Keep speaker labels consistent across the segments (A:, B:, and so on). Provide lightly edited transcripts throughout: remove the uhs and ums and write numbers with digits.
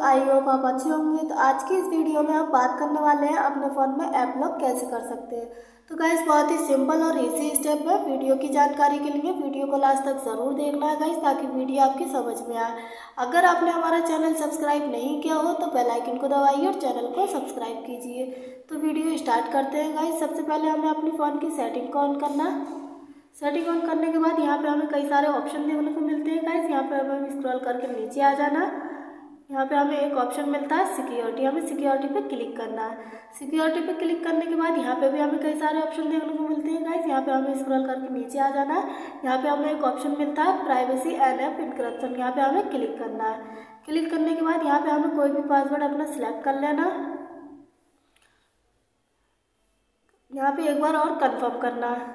A: I hope आप अच्छे होंगे। तो आज की इस वीडियो में हम बात करने वाले हैं अपने फ़ोन में ऐप लॉक कैसे कर सकते हैं। तो गाइस बहुत ही सिंपल और इजी स्टेप है। वीडियो की जानकारी के लिए वीडियो को लास्ट तक ज़रूर देखना है गाइस, ताकि वीडियो आपकी समझ में आए। अगर आपने हमारा चैनल सब्सक्राइब नहीं किया हो तो बेल आइकन को दबाइए और चैनल को सब्सक्राइब कीजिए। तो वीडियो स्टार्ट करते हैं गाइस। सबसे पहले हमें अपनी फ़ोन की सेटिंग को ऑन करना है। सेटिंग ऑन करने के बाद यहाँ पे हमें कई सारे ऑप्शन देखने को मिलते हैं गाइस। यहाँ पे हमें स्क्रॉल करके नीचे आ जाना। यहाँ पे हमें एक ऑप्शन मिलता है सिक्योरिटी, हमें सिक्योरिटी पे क्लिक करना है। सिक्योरिटी पे क्लिक करने के बाद यहाँ पे भी हमें कई सारे ऑप्शन देखने को मिलते हैं गाइस। यहाँ पे हमें स्क्रॉल करके नीचे आ जाना है। यहाँ पे हमें एक ऑप्शन मिलता है प्राइवेसी एंड ऐप इनक्रप्शन, यहाँ पे हमें क्लिक करना है। क्लिक करने के बाद यहाँ पे हमें कोई भी पासवर्ड अपना सिलेक्ट कर लेना। यहाँ पे एक बार और कन्फर्म करना है।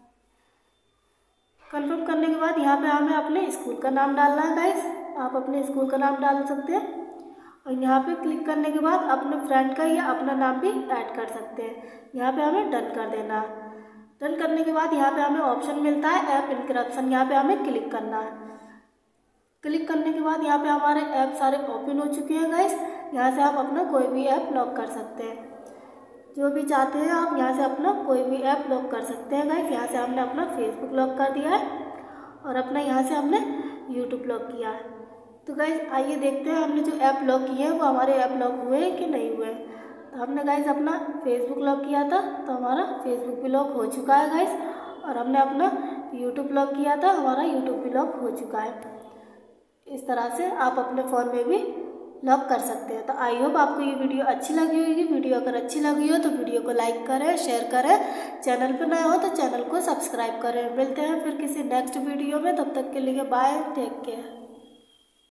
A: कंफर्म करने के बाद यहाँ पे हमें अपने स्कूल का नाम डालना है गाइस। आप अपने स्कूल का नाम डाल सकते हैं और यहाँ पे क्लिक करने के बाद अपने फ्रेंड का या अपना नाम भी ऐड कर सकते हैं। यहाँ पे हमें डन कर देना है। डन करने के बाद यहाँ पे हमें ऑप्शन मिलता है ऐप इनक्रप्शन, यहाँ पे हमें क्लिक करना है। क्लिक करने के बाद यहाँ पे हमारे ऐप सारे ओपन हो चुके हैं गाइस। यहाँ से आप अपना कोई भी ऐप लॉक कर सकते हैं। जो भी चाहते हैं आप यहाँ से अपना कोई भी ऐप लॉक कर सकते हैं गाइस। यहाँ से हमने अपना फेसबुक लॉक कर दिया है और अपना यहाँ से हमने यूट्यूब लॉक किया है। तो गाइस आइए देखते हैं हमने जो ऐप लॉक किए हैं वो हमारे ऐप लॉक हुए हैं कि नहीं हुए। तो हमने गाइस अपना फेसबुक लॉक किया था तो हमारा फेसबुक भी लॉक हो चुका है गाइस, और हमने अपना यूट्यूब लॉक किया था, हमारा यूट्यूब भी लॉक हो चुका है। इस तरह से आप अपने फ़ोन में भी लॉक कर सकते हैं। तो आई होप आपको ये वीडियो अच्छी लगी होगी। वीडियो अगर अच्छी लगी हो तो वीडियो को लाइक करें, शेयर करें। चैनल पर नए हो तो चैनल को सब्सक्राइब करें। मिलते हैं फिर किसी नेक्स्ट वीडियो में, तब तक के लिए बाय, टेक केयर।